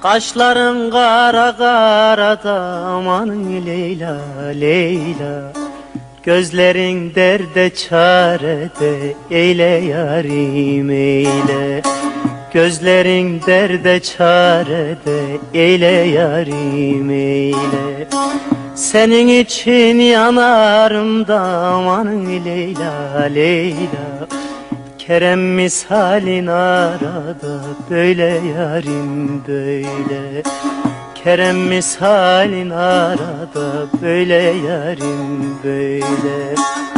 Kaşların kara kara da amanın Leyla Leyla. Gözlerin derde çarede eyle yarim eyle. Gözlerin derde çarede eyle yarim eyle. Senin için yanarım da amanın Leyla Leyla. Kerem misalin arada böyle yarim böyle. Kerem misalin arada böyle yarim böyle.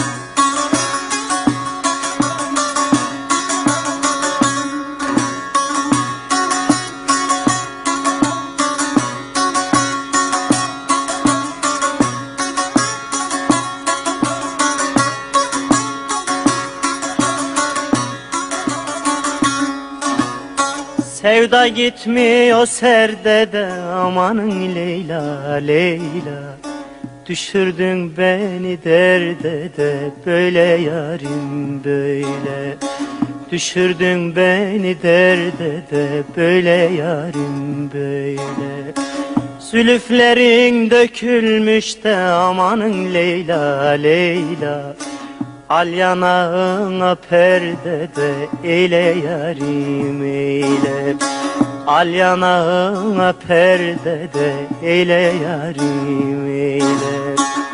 Sevda gitmiyor serdede amanın Leyla Leyla. Düşürdün beni derde de böyle yarim böyle. Düşürdün beni derde de böyle yarim böyle. Zülüflerin dökülmüş de amanın Leyla Leyla. Al yanağına perde de eyle yarim eyle. Al yanağına perde de eyle yarim eyle.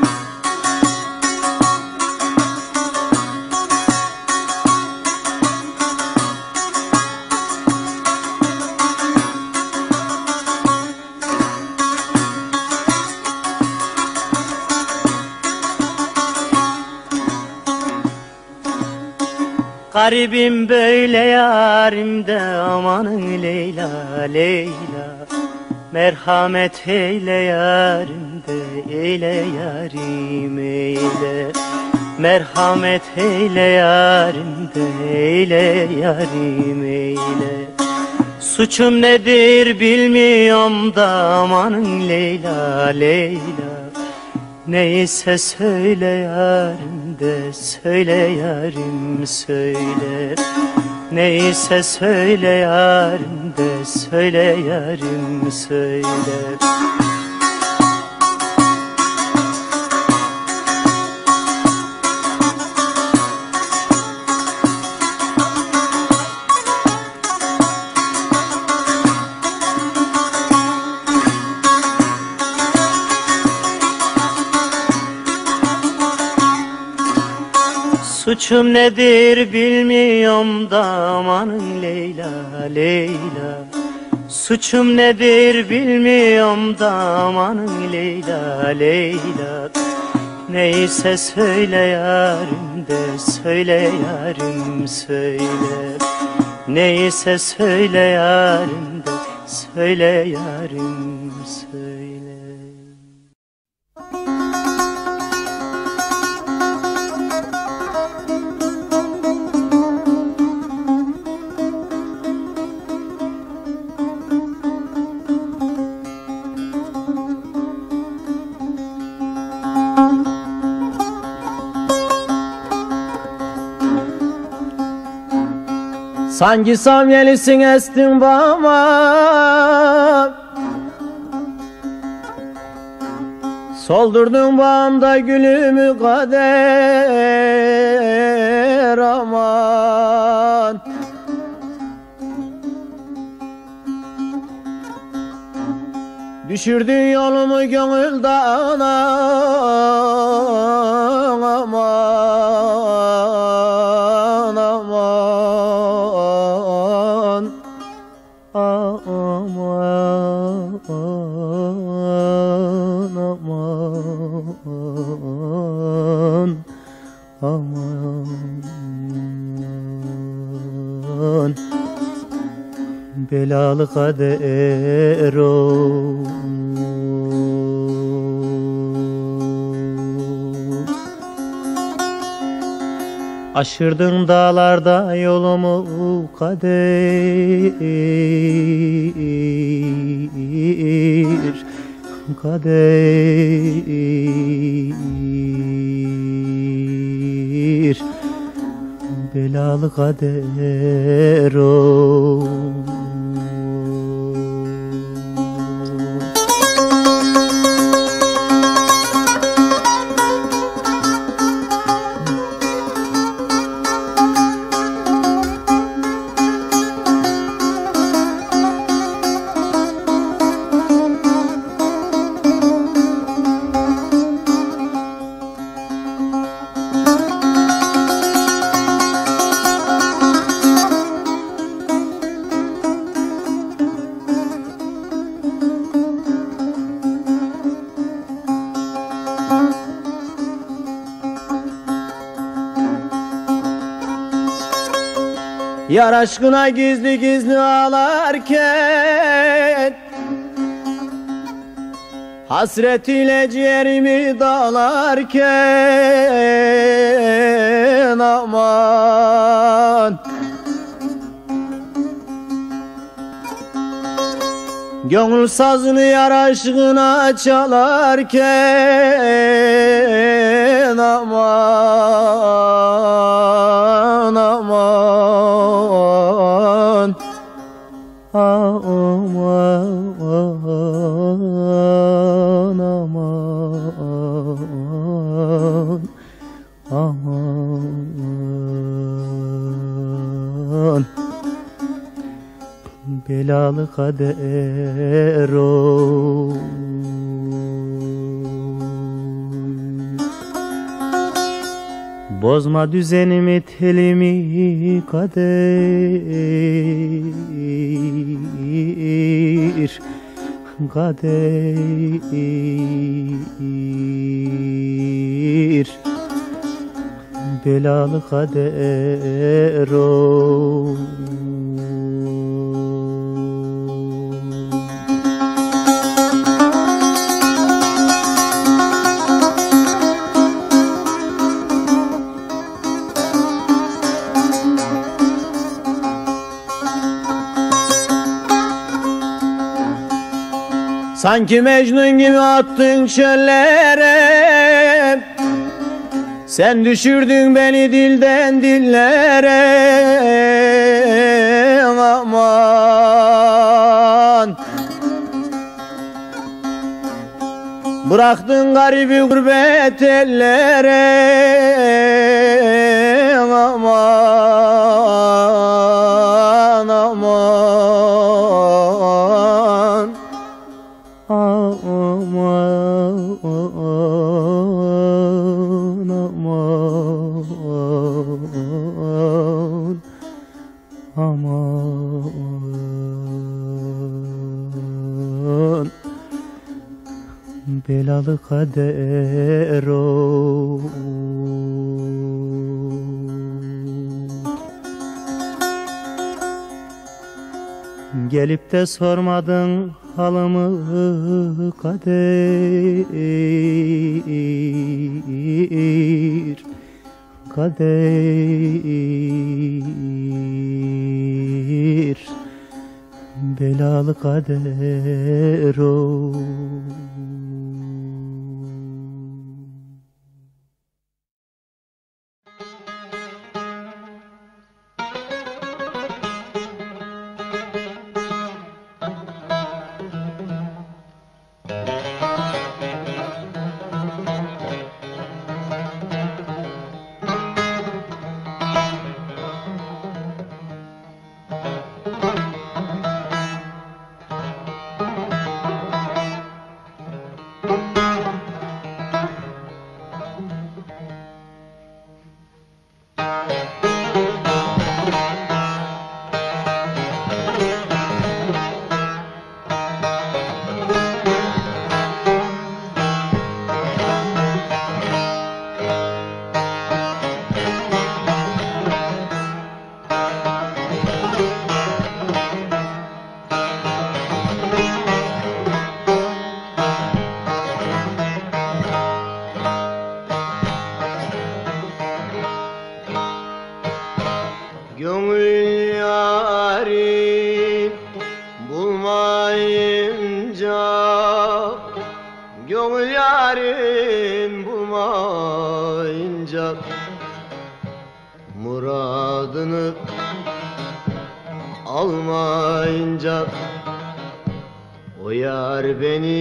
Garibim böyle yarimde amanın Leyla Leyla. Merhamet eyle yarimde eyle yarim eyle. Merhamet eyle yarimde eyle yarim eyle. Suçum nedir bilmiyorum da amanın Leyla Leyla. Neyse söyle yarim de söyle yarim söyle. Neyse söyle yarim de söyle yarim söyle. Suçum nedir bilmiyorum da amanın Leyla Leyla. Suçum nedir bilmiyorum da amanın Leyla Leyla. Neyse söyle yarim de söyle yarim söyle. Neyse söyle yarim de söyle yarim söyle. Sanki samyelisin estin bağıma, soldurdun bağımda gülümü kader aman. Düşürdün yolumu gönül dağına aman aman aman aman aman. Belalı kader o. Aşırdın dağlarda yolumu kader, kader, belalı kader o. Yar aşkına gizli gizli ağlarken, hasret ile ciğerimi dağlarken, aman. Gönül sazını yar aşkına çalarken, aman aman, aman aman, aman. Belalı kader oy. Bozma düzenimi telimi kader, kader. Belalı kader oy. Sanki Mecnun gibi attın çöllere, sen düşürdün beni dilden dillere, aman. Bıraktın garibi gurbet ellere, aman aman, aman aman, aman. Belalı kader oy. Gelip de sormadın halımı kader, kader. Belalı kader oy. Gönül yari bulmayınca, gönül yarim bulmayınca, muradını almayınca, o yar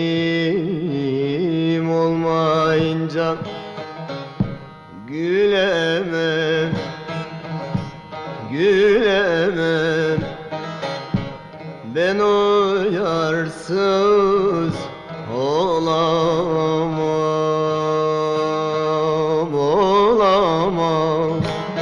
benim olmayınca gülemem, gülemem. Ben o yarsız olamam, olamam,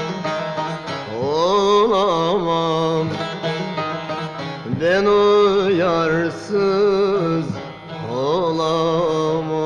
olamam. Ben o yarsız olamam.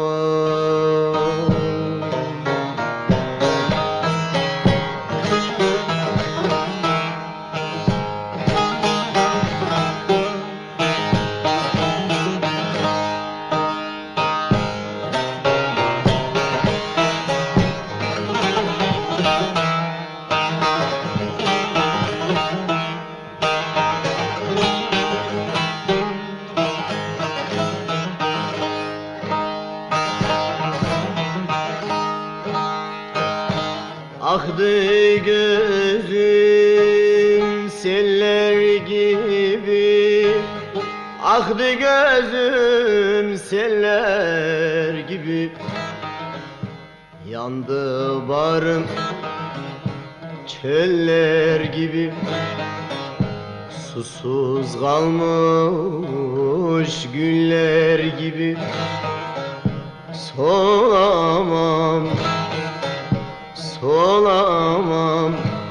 Aktı gözüm seller gibi, aktı gözüm seller gibi. Yandı barım çöller gibi, susuz kalmış güller gibi. Solamam, solamam,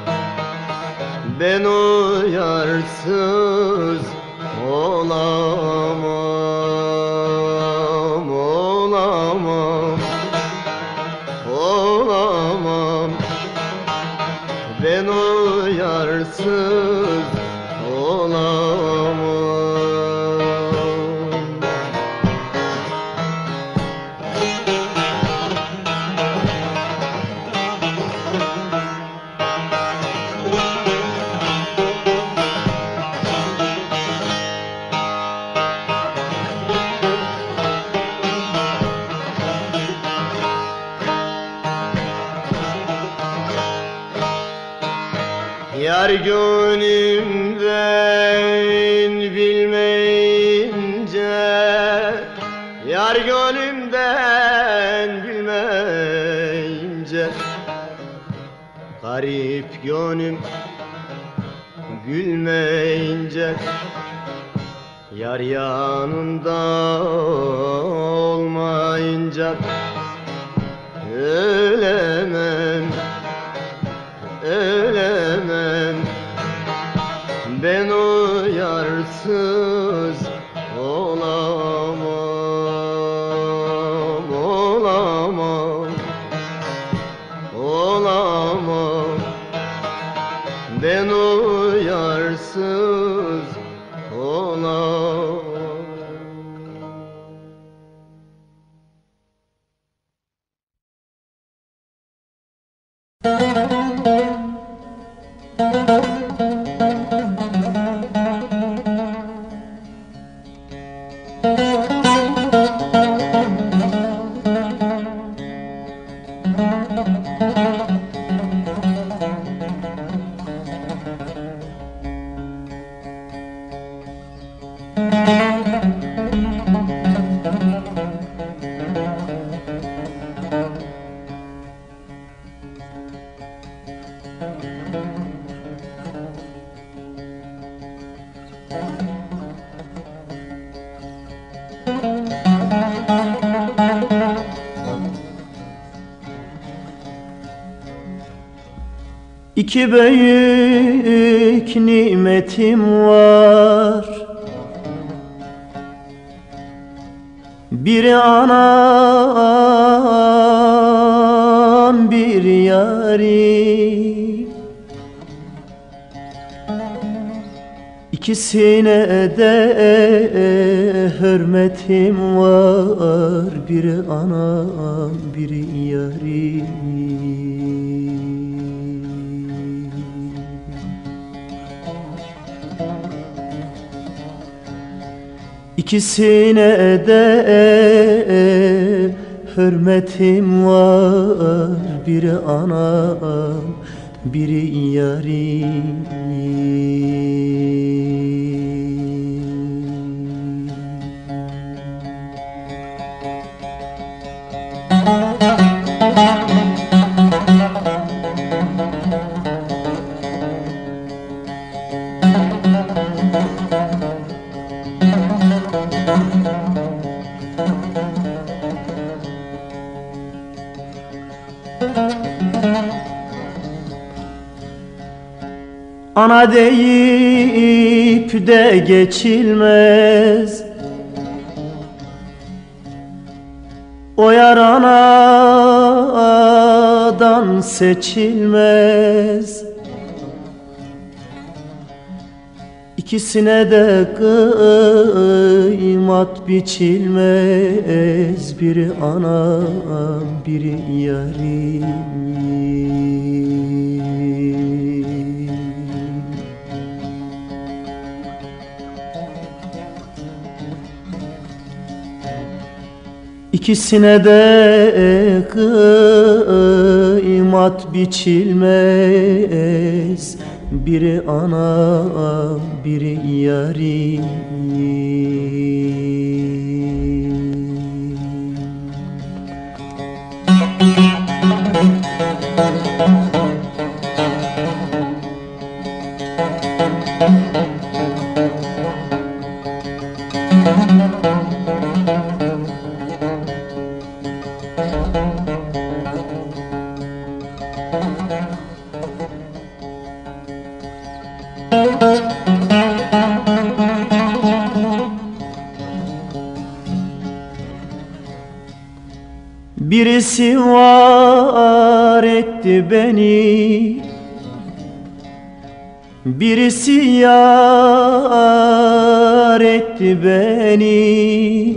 ben o yarsız olamam, olamam, olamam, ben o yarsız olamam. Yar gönlümden bilmeyince, yar gönlümden bilmeyince, garip gönlüm gülmeyince, yar yanında olmayınca, ölemem, ölemem, ben o yarsız olamam, olamam, olamam, ben o yarsız olamam. İki büyük nimetim var, biri anam, bir yarim. İkisine de hürmetim var, biri anam, biri yarim. İkisine de hürmetim var, biri anam, biri yarim. Ana deyip de geçilmez, o yar anadan seçilmez. İkisine de kıymat biçilmez, biri anam, biri yarim. İkisine de kıymat biçilmez. Biri ana, biri yarim. Birisi var etti beni, birisi yar etti beni.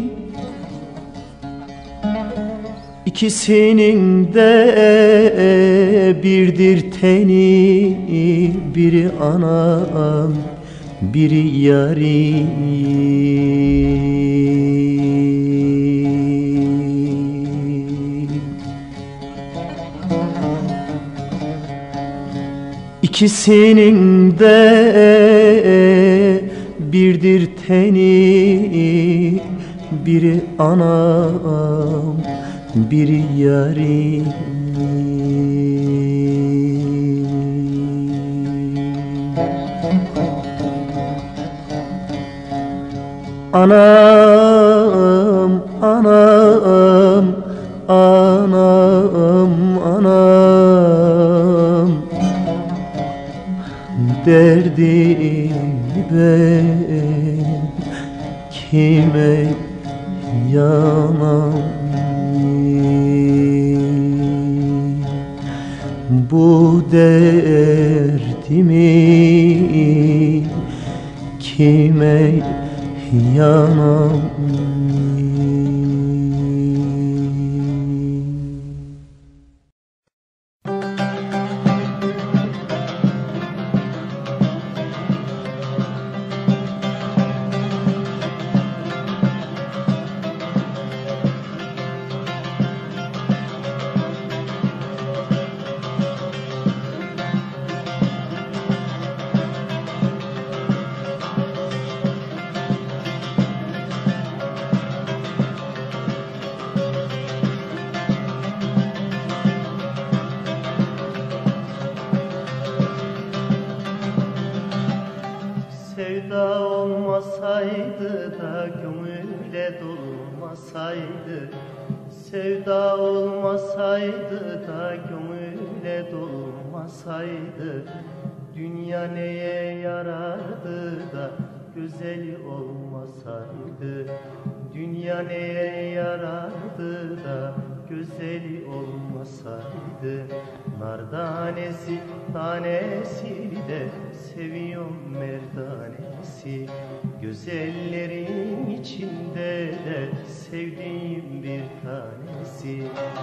İkisinin de birdir teni, biri anam, biri yarim. İkisinin de birdir teni, biri anam, biri yarim. Anam, anam, anam, anam, derdim ben kime yanam? Bu derdimi kime yanam? Sevda olmasaydı da gönüle dolmasaydı, sevda olmasaydı da gönüle dolmasaydı, dünya neye yarardı da güzeli olmasaydı, dünya neye yarardı da güzeli olmasaydı. Nar tanesi tanesi de seviyorum merdanesi, güzellerin içinde de sevdiğim bir tanesi.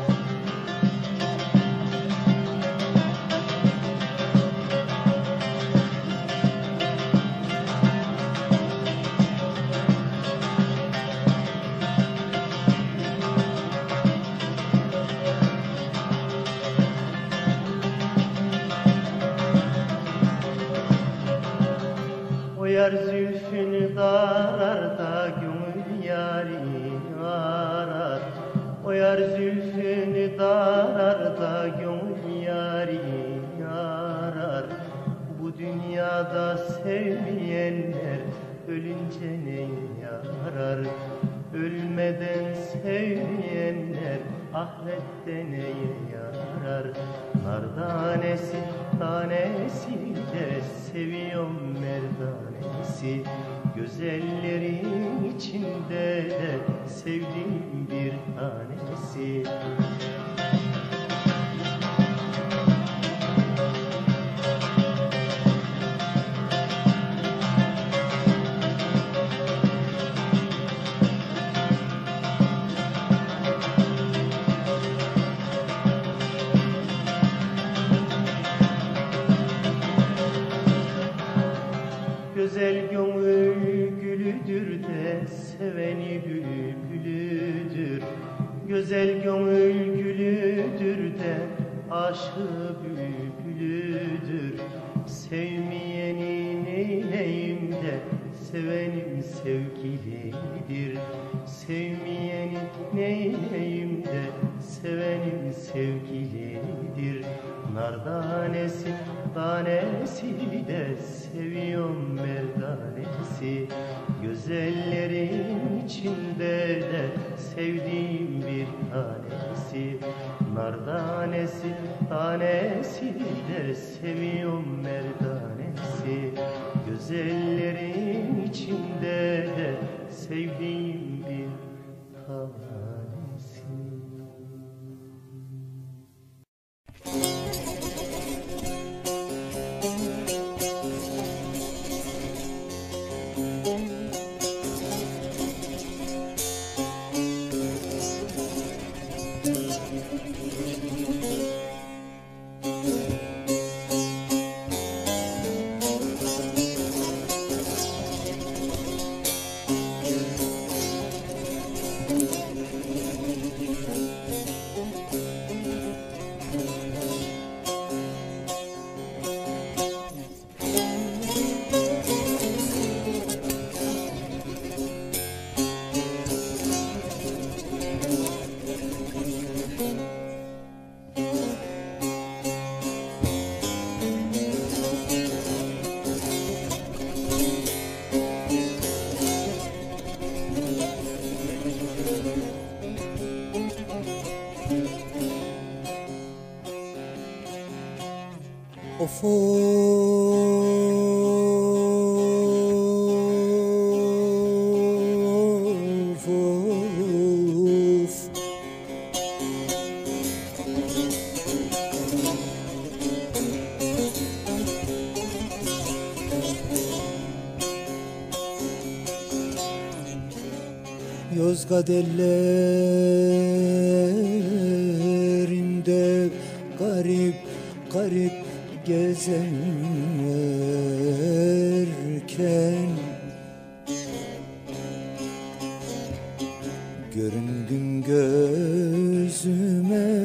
O yar zülfünü darar da gönül yarini arar. O yar zülfünü darar da gönül yarini arar. Bu dünyada sevmeyenler ölünce ne yarar? Ölmeden sevmeyenler ahirette neye yarar? Nar tanesi tanesi de seviyorum merdanesi, güzellerin içinde de sevdiğim bir tanesi. Güzel gönül gülüdür de seveni bülbülüdür. Güzel gönül gülüdür de aşığı bülbülüdür. Sevmeyeni neyleyim de sevenim sevgilidir. Sevmeyeni neyleyim de sevenim sevgilidir. Nar tanesi tanesi de seviyorum merdanesi. Güzellerin içinde de sevdiğim bir tanesi. Nar tanesi tanesi de seviyorum merdanesi. Güzellerin içinde de sevdiğim bir tanesi. Of of of Yozgat ellerinde garip garip gezerken göründün gözüme,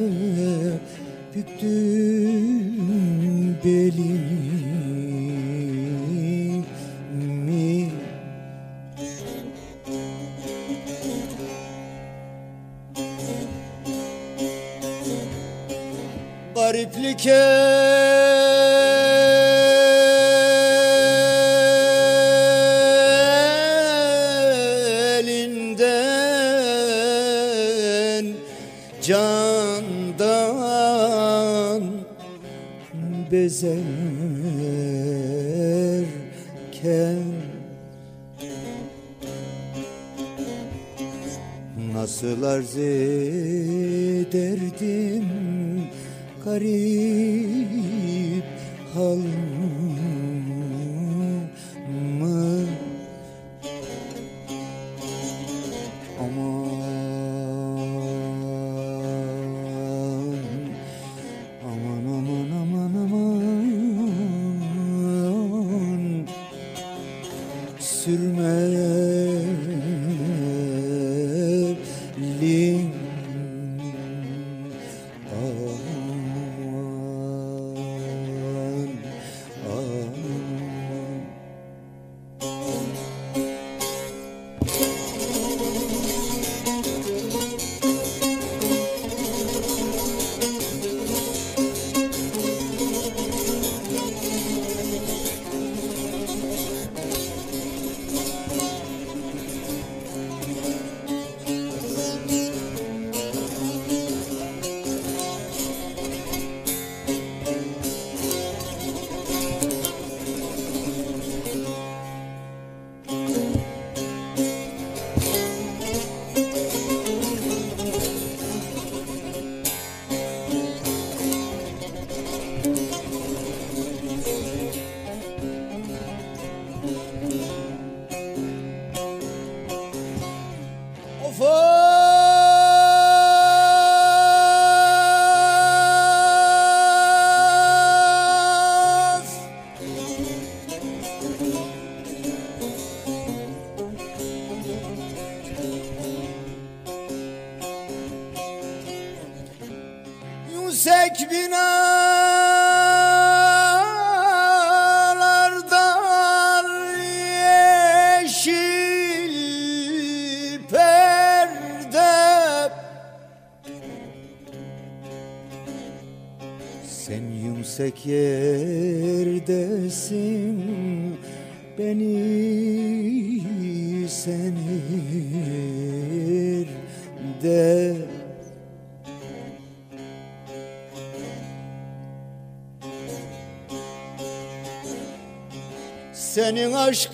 büktüm belimi. Gariplik elinden, candan bezerken nasıl arz ederdim garip halımı. Aman aman aman aman, sürmelim. yüksek binalardan yeşil perde, sen yüksek yerdesin, beni senir de. Senin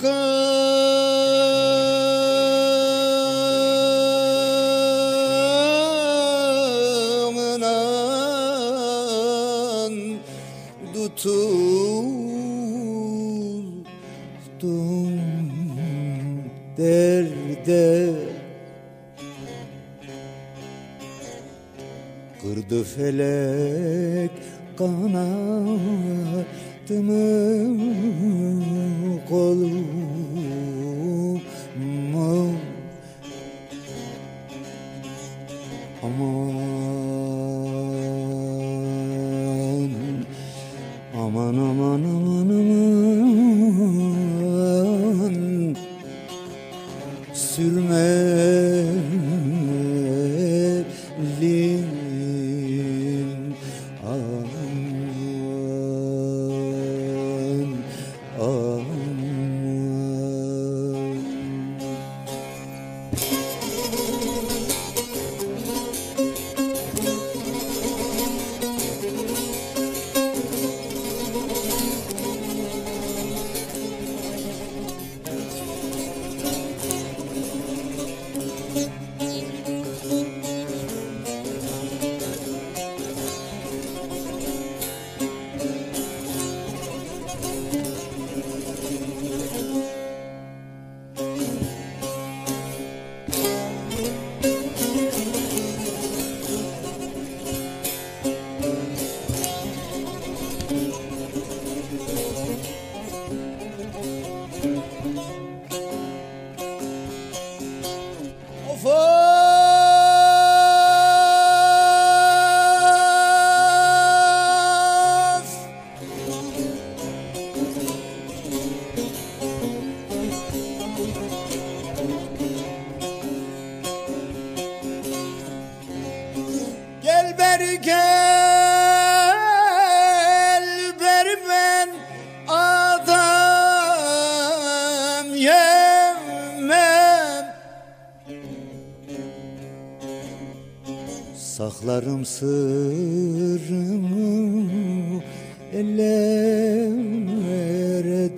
aşkınla tutuldum derde, kırdı felek kanadımı, kolumu. Aman, aman, aman, aman, aman, sürmeliyim. Aman, aman. Gel beri gel beri, ben adam yemem. Saklarım sırrımı ellere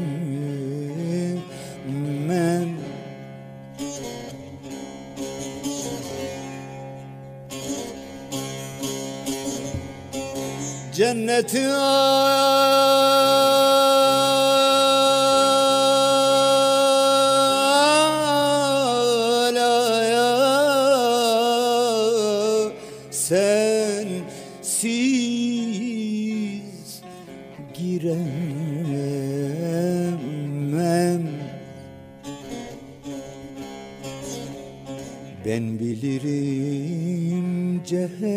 değmem. Cenneti alaya sensiz giremem. Ben bilirim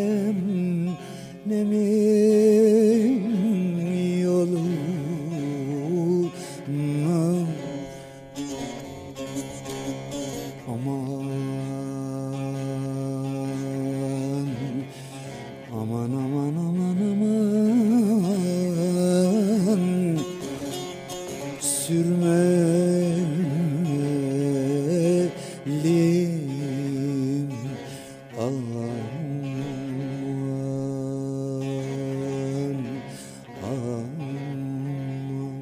cehennemin yolunu. Aman, aman, aman, aman, aman, sürmeliyim. Aman, aman.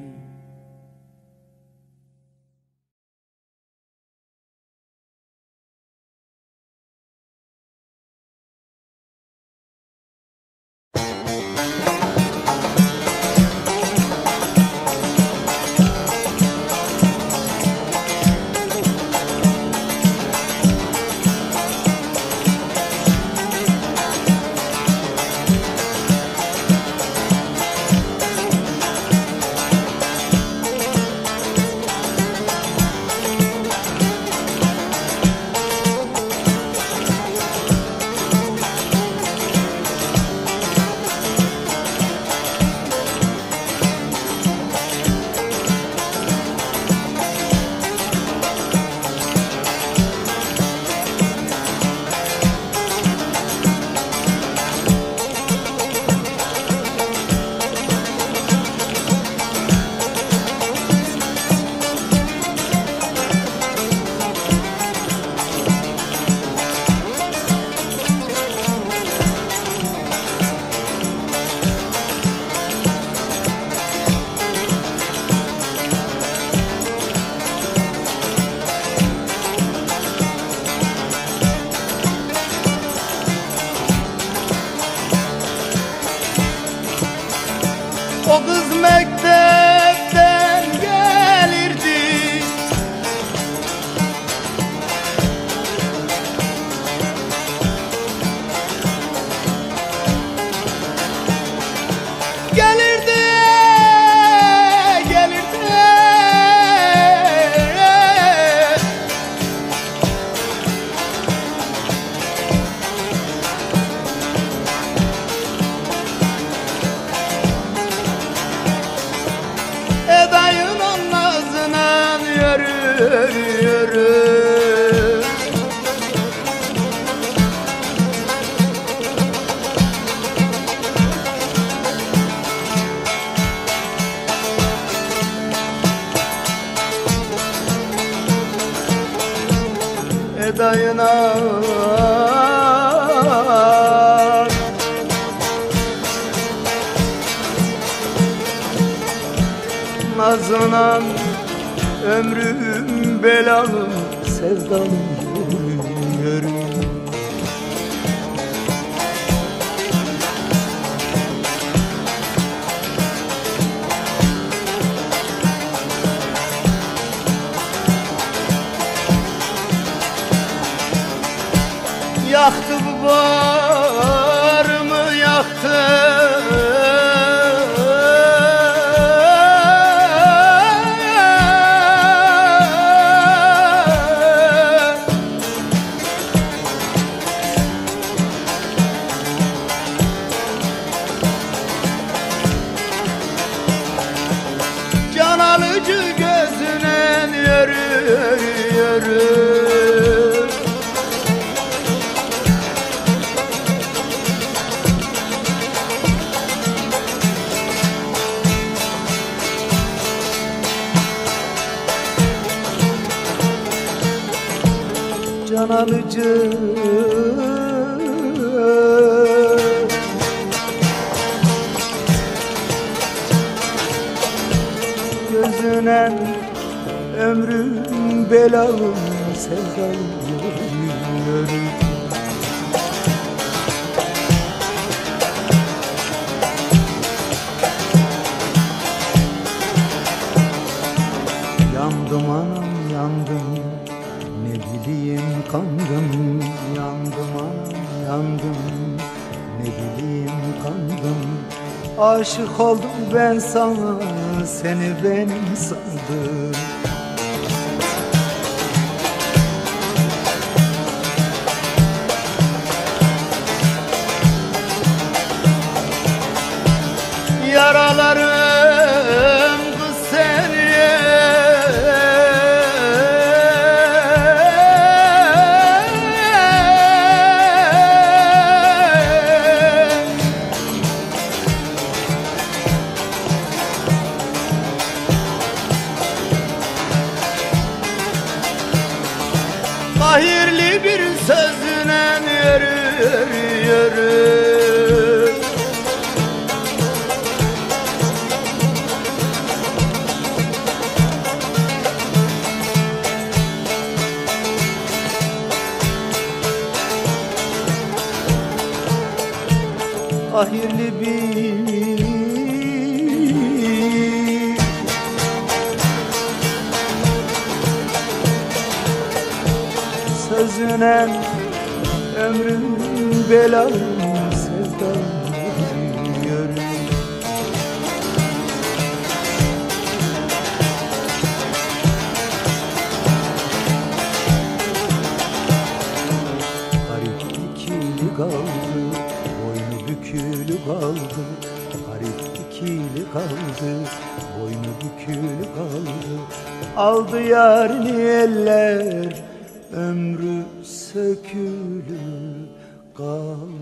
O kız mektepten gelirdi, gelirdi, gelirdi. Edayının nazına yürü, yürü. Edayına nazınan ömrüm belalım, sevdalım yürü. Yaktı bu bağrımı, yaktı. Can alıcı gözüne yürü, yürü. Can alıcı gözüne ömrüm belalım, sevdalım yürü. Yandım anam, yandım, ne bileyim kandım. Yandım anam, yandım, ne bileyim kandım. Aşık oldum ben sana, seni benim sandım. Yaralarım kız seni, hayırlı bir sözüne yürü, yürü. Hayırlı bir sözüne ömrüm belalım, sevdalım yürü. Garip ikili kaldı, boynu bükülü kaldı. Garip ikili kaldı, boynu bükülü kaldı. Aldı yarini eller, ömrü sökülü kaldı.